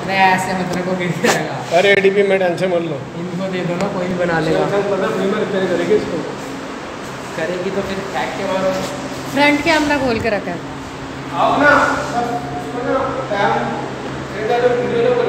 नहीं ऐसे मतलब को गिर जाएगा। अरे एडीपी में टेंशन मत लो, इनको दे दो ना, कोई भी बना लेगा। करेगी इसको, करेगी तो फिर पैक के बाद फ्रंट कैमरा खोल के रखा है। आप ना